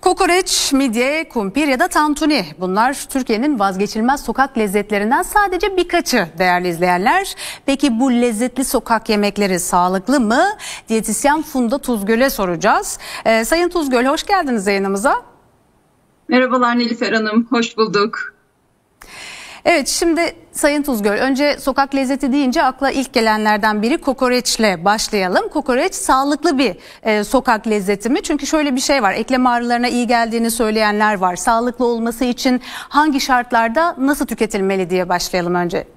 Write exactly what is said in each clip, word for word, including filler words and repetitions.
Kokoreç, midye, kumpir ya da tantuni, bunlar Türkiye'nin vazgeçilmez sokak lezzetlerinden sadece birkaçı değerli izleyenler. Peki bu lezzetli sokak yemekleri sağlıklı mı? Diyetisyen Funda Tuzgöl'e soracağız. Ee, Sayın Tuzgöl, hoş geldiniz yayınımıza. Merhabalar Nilüfer Hanım, hoş bulduk. Evet, şimdi Sayın Tuzgöl, önce sokak lezzeti deyince akla ilk gelenlerden biri kokoreçle başlayalım. Kokoreç sağlıklı bir e, sokak lezzeti mi? Çünkü şöyle bir şey var, eklem ağrılarına iyi geldiğini söyleyenler var. Sağlıklı olması için hangi şartlarda nasıl tüketilmeli diye başlayalım önce.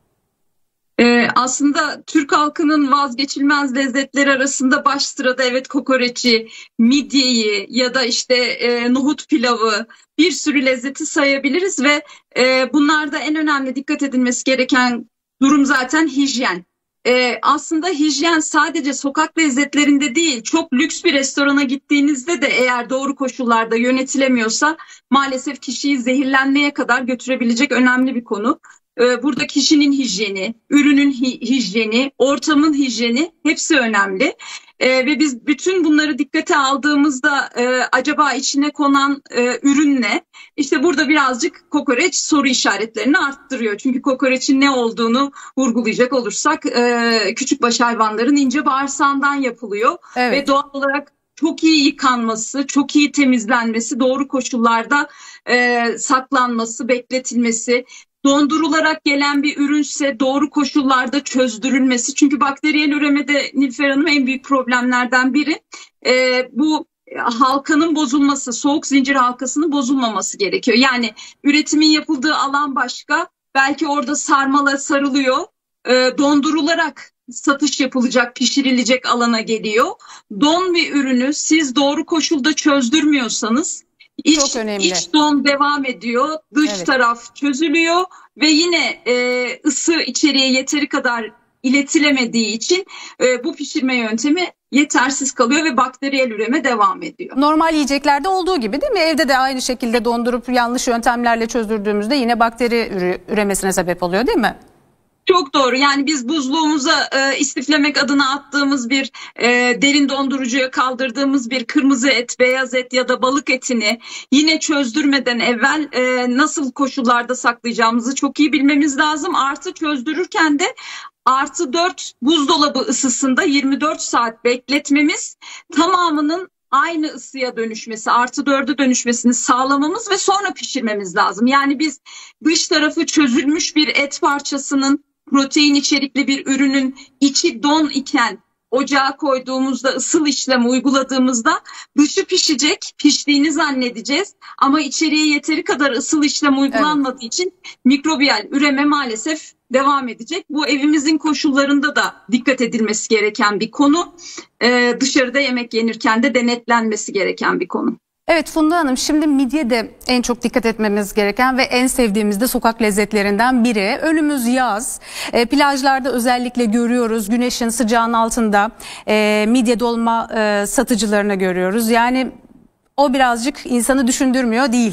Ee, aslında Türk halkının vazgeçilmez lezzetleri arasında baş sırada evet kokoreçi, midyeyi ya da işte e, nohut pilavı, bir sürü lezzeti sayabiliriz ve e, bunlarda en önemli dikkat edilmesi gereken durum zaten hijyen. E, aslında hijyen sadece sokak lezzetlerinde değil, çok lüks bir restorana gittiğinizde de eğer doğru koşullarda yönetilemiyorsa maalesef kişiyi zehirlenmeye kadar götürebilecek önemli bir konu. Burada kişinin hijyeni, ürünün hijyeni, ortamın hijyeni hepsi önemli. Ee, ve biz bütün bunları dikkate aldığımızda e, acaba içine konan e, ürün ne? İşte burada birazcık kokoreç soru işaretlerini arttırıyor. Çünkü kokoreçin ne olduğunu vurgulayacak olursak e, küçükbaş hayvanların ince bağırsağından yapılıyor. Evet. Ve doğal olarak çok iyi yıkanması, çok iyi temizlenmesi, doğru koşullarda e, saklanması, bekletilmesi, dondurularak gelen bir ürünse doğru koşullarda çözdürülmesi. Çünkü bakteriyel üremede Nilüfer Hanım en büyük problemlerden biri. E, bu halkanın bozulması, soğuk zincir halkasının bozulmaması gerekiyor. Yani üretimin yapıldığı alan başka, belki orada sarmala sarılıyor, e, dondurularak satış yapılacak, pişirilecek alana geliyor. Don bir ürünü siz doğru koşulda çözdürmüyorsanız İç, çok önemli. İç don devam ediyor, dış evet. taraf çözülüyor ve yine e, ısı içeriye yeteri kadar iletilemediği için e, bu pişirme yöntemi yetersiz kalıyor ve bakteriyel üreme devam ediyor. Normal yiyeceklerde olduğu gibi değil mi? Evde de aynı şekilde dondurup yanlış yöntemlerle çözdürdüğümüzde yine bakteri üre, üremesine sebep oluyor değil mi? Çok doğru. Yani biz buzluğumuza e, istiflemek adına attığımız bir e, derin dondurucuya kaldırdığımız bir kırmızı et, beyaz et ya da balık etini yine çözdürmeden evvel e, nasıl koşullarda saklayacağımızı çok iyi bilmemiz lazım. Artı çözdürürken de artı dört buzdolabı ısısında yirmi dört saat bekletmemiz, tamamının aynı ısıya dönüşmesi, artı dörde dönüşmesini sağlamamız ve sonra pişirmemiz lazım. Yani biz dış tarafı çözülmüş bir et parçasının, protein içerikli bir ürünün içi don iken ocağa koyduğumuzda, ısıl işlemi uyguladığımızda dışı pişecek, piştiğini zannedeceğiz. Ama içeriye yeteri kadar ısıl işlem uygulanmadığı evet. için mikrobiyal üreme maalesef devam edecek. Bu evimizin koşullarında da dikkat edilmesi gereken bir konu. Ee, dışarıda yemek yenirken de denetlenmesi gereken bir konu. Evet Funda Hanım, şimdi midye de en çok dikkat etmemiz gereken ve en sevdiğimiz de sokak lezzetlerinden biri. Önümüz yaz, e, plajlarda özellikle görüyoruz, güneşin sıcağın altında e, midye dolma e, satıcılarını görüyoruz. Yani o birazcık insanı düşündürmüyor değil.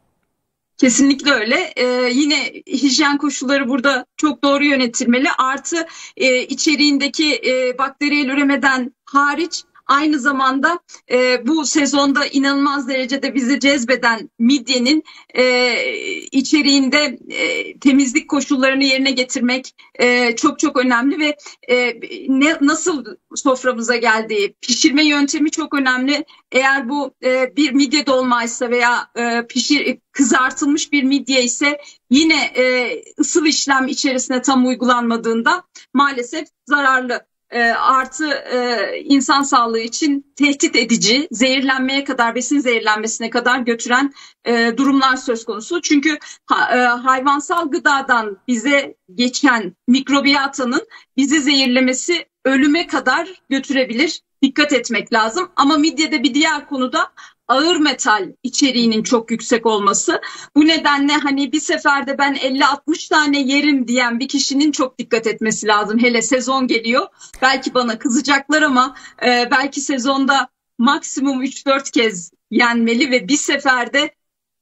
Kesinlikle öyle. Ee, yine hijyen koşulları burada çok doğru yönetilmeli. Artı e, içeriğindeki e, bakteriyel üremeden hariç, aynı zamanda e, bu sezonda inanılmaz derecede bizi cezbeden midyenin e, içeriğinde e, temizlik koşullarını yerine getirmek e, çok çok önemli ve e, ne, nasıl soframıza geldiği, pişirme yöntemi çok önemli. Eğer bu e, bir midye dolmaysa veya e, pişir, kızartılmış bir midye ise yine e, ısıl işlem içerisine tam uygulanmadığında maalesef zararlı. E, artı e, insan sağlığı için tehdit edici, zehirlenmeye kadar, besin zehirlenmesine kadar götüren e, durumlar söz konusu. Çünkü ha, e, hayvansal gıdadan bize geçen mikrobiyatanın bizi zehirlemesi ölüme kadar götürebilir. Dikkat etmek lazım. Ama midyede bir diğer konuda ağır metal içeriğinin çok yüksek olması. Bu nedenle hani bir seferde ben elli altmış tane yerim diyen bir kişinin çok dikkat etmesi lazım. Hele sezon geliyor. Belki bana kızacaklar ama e, belki sezonda maksimum üç dört kez yenmeli ve bir seferde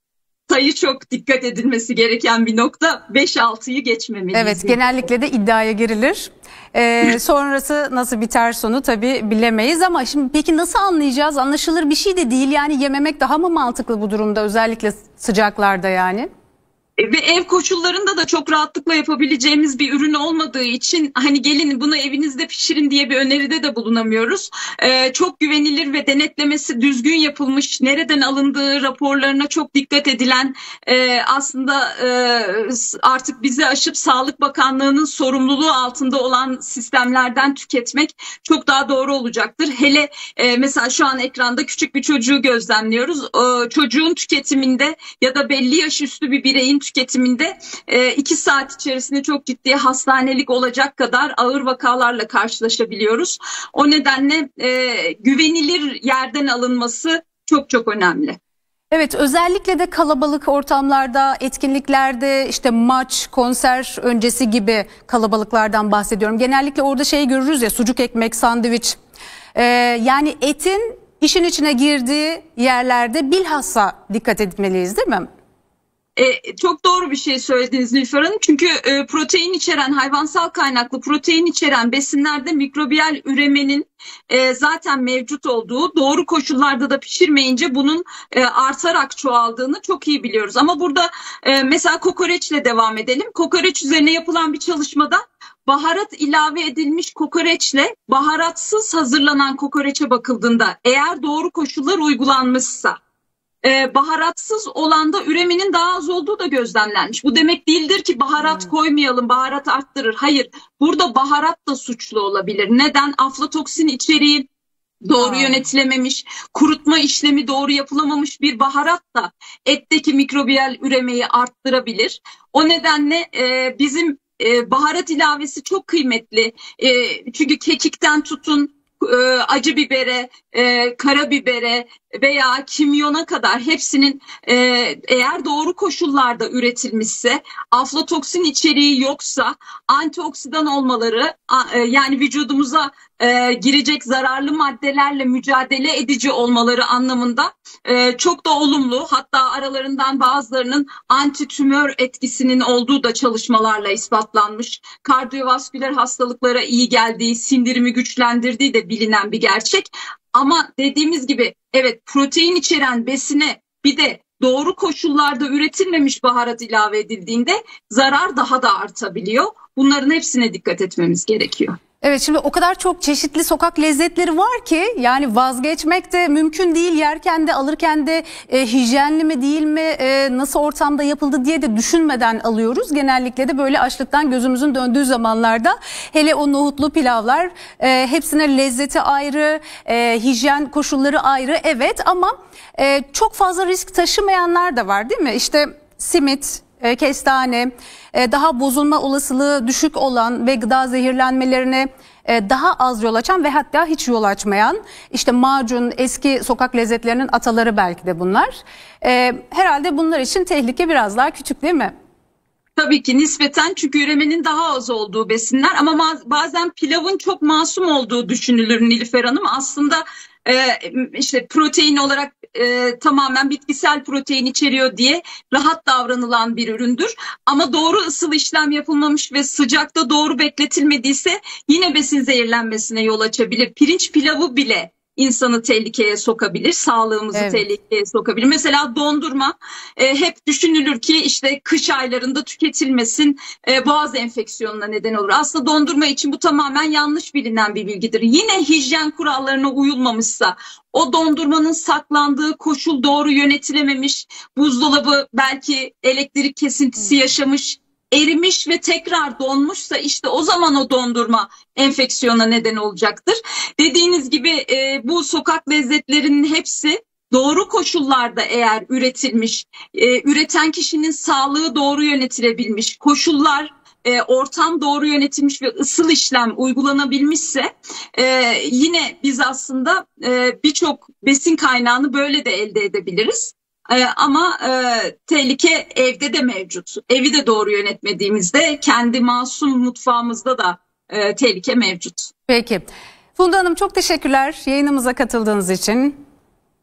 sayı çok dikkat edilmesi gereken bir nokta. beş altıyı geçmemeliyiz. Evet, genellikle de iddiaya girilir. Ee, sonrası nasıl biter sonu tabii bilemeyiz ama şimdi peki nasıl anlayacağız? Anlaşılır bir şey de değil, yani yememek daha mı mantıklı bu durumda, özellikle sıcaklarda yani? Ve ev koşullarında da çok rahatlıkla yapabileceğimiz bir ürün olmadığı için hani gelin bunu evinizde pişirin diye bir öneride de bulunamıyoruz. Ee, çok güvenilir ve denetlemesi düzgün yapılmış, nereden alındığı raporlarına çok dikkat edilen, e, aslında e, artık bizi aşıp Sağlık Bakanlığı'nın sorumluluğu altında olan sistemlerden tüketmek çok daha doğru olacaktır. Hele e, mesela şu an ekranda küçük bir çocuğu gözlemliyoruz. O, çocuğun tüketiminde ya da belli yaş üstü bir bireyin tüketiminde iki saat içerisinde çok ciddi hastanelik olacak kadar ağır vakalarla karşılaşabiliyoruz. O nedenle e, güvenilir yerden alınması çok çok önemli. Evet, özellikle de kalabalık ortamlarda, etkinliklerde, işte maç, konser öncesi gibi kalabalıklardan bahsediyorum. Genellikle orada şey görürüz ya, sucuk ekmek, sandviç. Ee, yani etin işin içine girdiği yerlerde bilhassa dikkat etmeliyiz, değil mi? E, çok doğru bir şey söylediniz Nilüfer Hanım. Çünkü e, protein içeren, hayvansal kaynaklı protein içeren besinlerde mikrobiyal üremenin e, zaten mevcut olduğu, doğru koşullarda da pişirmeyince bunun e, artarak çoğaldığını çok iyi biliyoruz. Ama burada e, mesela kokoreçle devam edelim. Kokoreç üzerine yapılan bir çalışmada baharat ilave edilmiş kokoreçle baharatsız hazırlanan kokoreçe bakıldığında eğer doğru koşullar uygulanmışsa, Ee, baharatsız olanda üremenin daha az olduğu da gözlemlenmiş. Bu demek değildir ki baharat hmm. koymayalım, baharat arttırır. Hayır, burada baharat da suçlu olabilir. Neden? Aflatoksin içeriği doğru hmm. yönetilememiş, kurutma işlemi doğru yapılamamış bir baharat da etteki mikrobiyal üremeyi arttırabilir. O nedenle e, bizim e, baharat ilavesi çok kıymetli. E, çünkü kekikten tutun, acı bibere, e, karabibere veya kimyona kadar hepsinin e, eğer doğru koşullarda üretilmişse, aflatoksin içeriği yoksa, antioksidan olmaları, e, yani vücudumuza e, girecek zararlı maddelerle mücadele edici olmaları anlamında e, çok da olumlu. Hatta aralarından bazılarının antitümör etkisinin olduğu da çalışmalarla ispatlanmış. Kardiyovasküler hastalıklara iyi geldiği, sindirimi güçlendirdiği de bilinen bir gerçek. Ama dediğimiz gibi evet, protein içeren besine bir de doğru koşullarda üretilmemiş baharat ilave edildiğinde zarar daha da artabiliyor. Bunların hepsine dikkat etmemiz gerekiyor. Evet, şimdi o kadar çok çeşitli sokak lezzetleri var ki yani vazgeçmek de mümkün değil. Yerken de alırken de e, hijyenli mi değil mi, e, nasıl ortamda yapıldı diye de düşünmeden alıyoruz. Genellikle de böyle açlıktan gözümüzün döndüğü zamanlarda, hele o nohutlu pilavlar, e, hepsine lezzeti ayrı, e, hijyen koşulları ayrı, evet, ama e, çok fazla risk taşımayanlar da var, değil mi? İşte simit, E, kestane, e, daha bozulma olasılığı düşük olan ve gıda zehirlenmelerine e, daha az yol açan ve hatta hiç yol açmayan, işte macun, eski sokak lezzetlerinin ataları belki de bunlar. E, herhalde bunlar için tehlike biraz daha küçük, değil mi? Tabii ki nispeten, çünkü üremenin daha az olduğu besinler, ama bazen pilavın çok masum olduğu düşünülür Nilüfer Hanım. Aslında e, işte protein olarak e, tamamen bitkisel protein içeriyor diye rahat davranılan bir üründür. Ama doğru ısıl işlem yapılmamış ve sıcakta doğru bekletilmediyse yine besin zehirlenmesine yol açabilir. Pirinç pilavı bile insanı tehlikeye sokabilir, sağlığımızı evet. tehlikeye sokabilir. Mesela dondurma e, hep düşünülür ki işte kış aylarında tüketilmesin, e, boğaz enfeksiyonuna neden olur. Aslında dondurma için bu tamamen yanlış bilinen bir bilgidir. Yine hijyen kurallarına uyulmamışsa, o dondurmanın saklandığı koşul doğru yönetilememiş, buzdolabı belki elektrik kesintisi yaşamış, erimiş ve tekrar donmuşsa, işte o zaman o dondurma enfeksiyona neden olacaktır. Dediğiniz gibi e, bu sokak lezzetlerinin hepsi doğru koşullarda eğer üretilmiş, e, üreten kişinin sağlığı doğru yönetilebilmiş, koşullar, e, ortam doğru yönetilmiş ve ısıl işlem uygulanabilmişse e, yine biz aslında e, birçok besin kaynağını böyle de elde edebiliriz. Ee, ama e, tehlike evde de mevcut. Evi de doğru yönetmediğimizde kendi masum mutfağımızda da e, tehlike mevcut. Peki. Funda Hanım, çok teşekkürler yayınımıza katıldığınız için.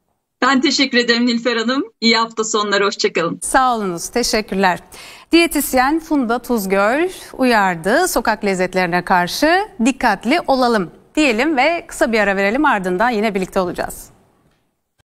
Ben teşekkür ederim Nilüfer Hanım. İyi hafta sonları, hoşçakalın. Sağ olunuz, teşekkürler. Diyetisyen Funda Tuzgöl uyardı, sokak lezzetlerine karşı dikkatli olalım diyelim ve kısa bir ara verelim, ardından yine birlikte olacağız.